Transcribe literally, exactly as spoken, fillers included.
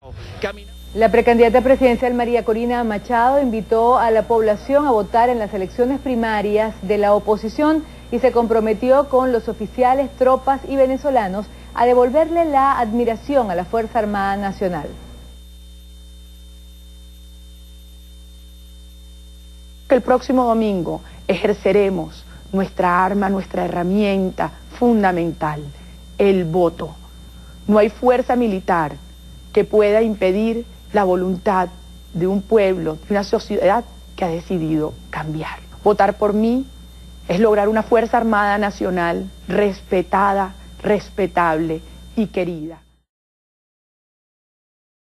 La precandidata presidencial María Corina Machado invitó a la población a votar en las elecciones primarias de la oposición y se comprometió con los oficiales, tropas y venezolanos a devolverle la admiración a la Fuerza Armada Nacional. El próximo domingo ejerceremos nuestra arma, nuestra herramienta fundamental, el voto. No hay fuerza militar que pueda impedir la voluntad de un pueblo, de una sociedad que ha decidido cambiar. Votar por mí es lograr una Fuerza Armada Nacional respetada, respetable y querida.